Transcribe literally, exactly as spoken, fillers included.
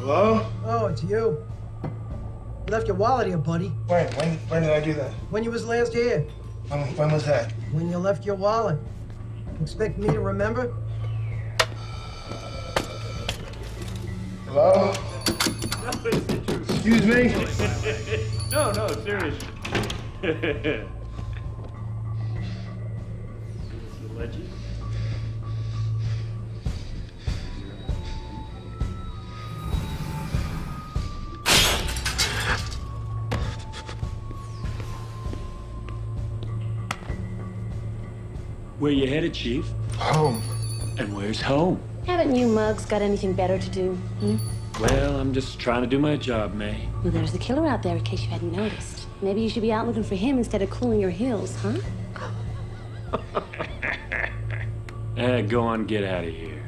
Hello? Oh, it's you. You left your wallet here, buddy. When? When, when did I do that? When you was last here. When, when was that? When you left your wallet. Expect me to remember? Hello? Excuse me? No, no, seriously. It's a legend. Where you headed, Chief? Home. And where's home? Haven't you mugs got anything better to do? Hmm? Well, I'm just trying to do my job, May. Well, there's the killer out there, in case you hadn't noticed. Maybe you should be out looking for him instead of cooling your heels, huh? Eh, go on, get out of here.